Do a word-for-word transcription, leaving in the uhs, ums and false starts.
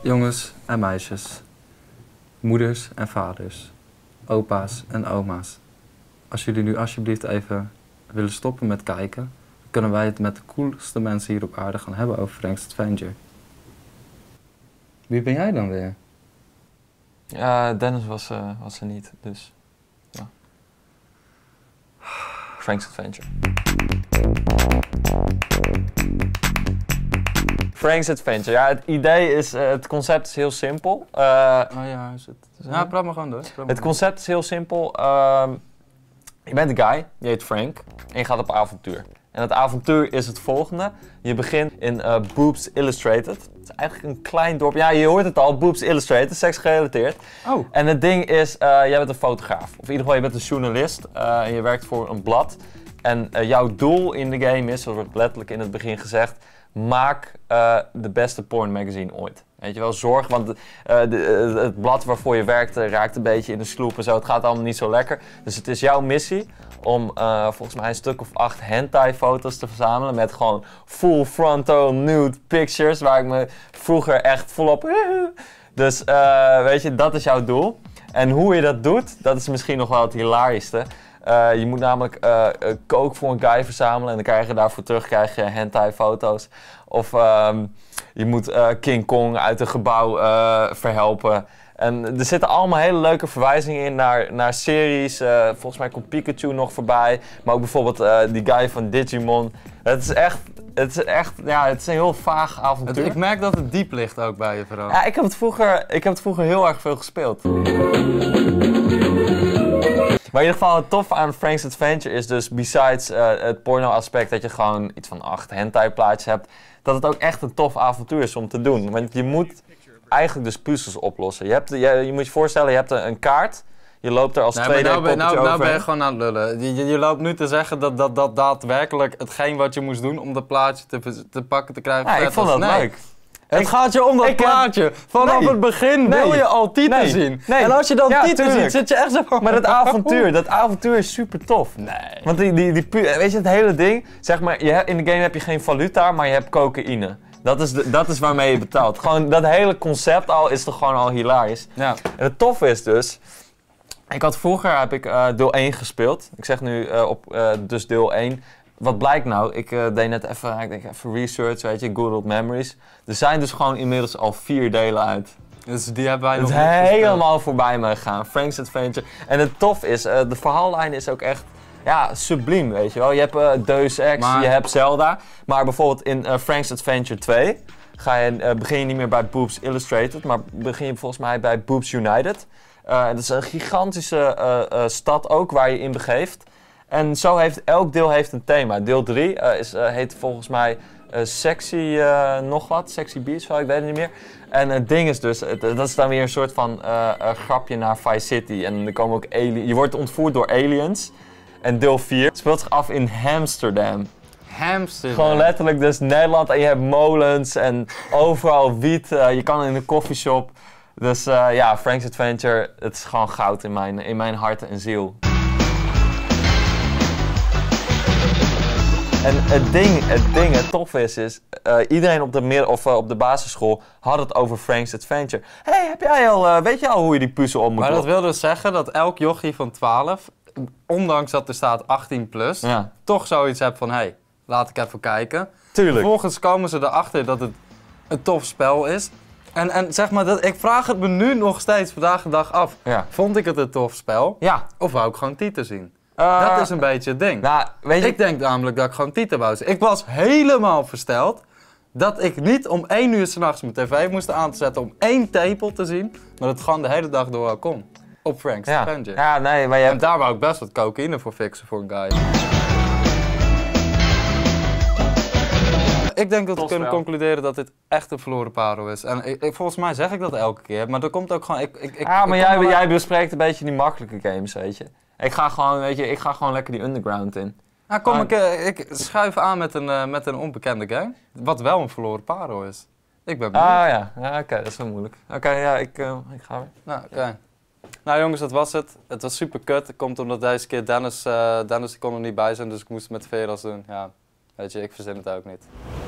Jongens en meisjes, moeders en vaders, opa's en oma's. Als jullie nu alsjeblieft even willen stoppen met kijken, kunnen wij het met de coolste mensen hier op aarde gaan hebben over Frank's Adventure. Wie ben jij dan weer? Ja, Dennis was, uh, was er niet, dus ja. Frank's Adventure. Frank's Adventure. Ja, het idee is, uh, het concept is heel simpel. Uh, oh ja, is het? Ja, praat maar gewoon door. Praat maar het concept is heel simpel. Uh, je bent een guy, je heet Frank, en je gaat op avontuur. En het avontuur is het volgende. Je begint in uh, Boobs Illustrated. Het is eigenlijk een klein dorp. Ja, je hoort het al, Boobs Illustrated, seks gerelateerd. Oh. En het ding is, uh, jij bent een fotograaf. Of in ieder geval, je bent een journalist uh, en je werkt voor een blad. En uh, jouw doel in de game is, zoals wordt letterlijk in het begin gezegd, maak uh, de beste porn magazine ooit. Weet je wel, zorg, want uh, de, uh, het blad waarvoor je werkt uh, raakt een beetje in de sloep en zo. Het gaat allemaal niet zo lekker. Dus het is jouw missie om uh, volgens mij een stuk of acht hentai foto's te verzamelen met gewoon full frontal nude pictures, waar ik me vroeger echt volop... Dus uh, weet je, dat is jouw doel. En hoe je dat doet, dat is misschien nog wel het hilarischste. Uh, je moet namelijk uh, uh, kook voor een guy verzamelen en dan krijg je daarvoor terug krijg je hentai foto's. Of um, je moet uh, King Kong uit een gebouw uh, verhelpen. En er zitten allemaal hele leuke verwijzingen in naar, naar series. Uh, volgens mij komt Pikachu nog voorbij. Maar ook bijvoorbeeld uh, die guy van Digimon. Het is echt, het is echt, ja, het is een heel vaag avontuur. Ik merk dat het diep ligt ook bij je vooral. Ja, ik heb het vroeger, ik heb het vroeger heel erg veel gespeeld. Maar in ieder geval het toffe aan Frank's Adventure is dus, besides uh, het porno aspect dat je gewoon iets van acht hentai plaatjes hebt, dat het ook echt een tof avontuur is om te doen. Want je moet eigenlijk dus puzzels oplossen. Je, hebt, je, je moet je voorstellen, je hebt een kaart, je loopt er als nee, twee D nou, poppetje nou, nou over. ben je gewoon aan het lullen. Je, je, je loopt nu te zeggen dat, dat, dat daadwerkelijk hetgeen wat je moest doen om dat plaatje te, te pakken te krijgen. Ja, ik vond dat nee. leuk. Het ik, gaat je om dat plaatje. Vanaf nee, het begin nee, wil je al titel nee, zien. Nee. En als je dan ja, titel ziet, zit je echt zo van... Maar dat avontuur, dat avontuur is super tof. Nee. Want die, die, die, weet je, het hele ding, zeg maar, je hebt, in de game heb je geen valuta, maar je hebt cocaïne. Dat is, de, dat is waarmee je betaalt. Gewoon dat hele concept al is toch gewoon al hilarisch. Ja. En het toffe is dus, ik had vroeger heb ik uh, deel één gespeeld. Ik zeg nu uh, op uh, dus deel één. Wat blijkt nou? Ik uh, deed net even, ik denk even research, weet je, good old memories. Er zijn dus gewoon inmiddels al vier delen uit. Dus die hebben wij nog niet gespeeld. Het is helemaal voorbij me gegaan. Frank's Adventure. En het tof is, uh, de verhaallijn is ook echt, ja, subliem, weet je wel. Je hebt uh, Deus Ex, maar... je hebt Zelda. Maar bijvoorbeeld in uh, Frank's Adventure twee ga je, uh, begin je niet meer bij Boobs Illustrated, maar begin je volgens mij bij Boobs United. Uh, dat is een gigantische uh, uh, stad ook waar je in begeeft. En zo heeft elk deel heeft een thema. Deel drie uh, is, uh, heet volgens mij uh, Sexy uh, nog wat, Sexy Beach, ik weet het niet meer. En het ding is dus, het, dat is dan weer een soort van uh, uh, grapje naar Vice City. En er komen ook aliens, je wordt ontvoerd door aliens. En deel vier speelt zich af in Amsterdam. Amsterdam. Gewoon letterlijk dus Nederland en je hebt molens en overal wiet. Uh, je kan in een koffieshop. Dus uh, ja, Frank's Adventure, het is gewoon goud in mijn, in mijn hart en ziel. En het ding, het ding, het tof is, is uh, iedereen op de, meer, of, uh, op de basisschool had het over Frank's Adventure. Hé, hey, heb jij al, uh, weet je al hoe je die puzzel om moet Maar dat wil dus zeggen dat elk jochie van twaalf, ondanks dat er staat achttien plus, ja, toch zoiets hebt van, hé, hey, laat ik even kijken. Tuurlijk. Vervolgens komen ze erachter dat het een tof spel is. En, en zeg maar, dat, ik vraag het me nu nog steeds vandaag de dag af. Ja. Vond ik het een tof spel? Ja. Of wou ik gewoon tieten zien? Uh, dat is een beetje het ding. Nou, weet je... Ik denk namelijk dat ik gewoon tieten wou zien. Ik was helemaal versteld dat ik niet om één uur 's nachts mijn tv moest aan te zetten om één tepel te zien, maar dat het gewoon de hele dag door al kon. Op Frank's ja. Adventure. Ja, nee, maar je hebt... En daar wou ik best wat cocaïne voor fixen voor een guy. Ik denk dat we kunnen concluderen dat dit echt een verloren parel is. En ik, ik, volgens mij zeg ik dat elke keer, maar er komt ook gewoon... Ik, ik, ik, ja, maar ik jij, wel... jij bespreekt een beetje die makkelijke games, weet je. Ik ga gewoon, weet je, ik ga gewoon lekker die underground in. Nou, kom, ah. ik, ik schuif aan met een, uh, met een onbekende game, wat wel een verloren parel is. Ik ben benieuwd. Ah ja, ja oké, okay, dat is wel moeilijk. Oké, okay, ja, ik, uh, ik ga weer. Nou, oké. Okay. Nou jongens, dat was het. Het was super kut. Het komt omdat deze keer Dennis, uh, Dennis kon er niet bij zijn, dus ik moest het met Veras doen. Ja, weet je, ik verzin het ook niet.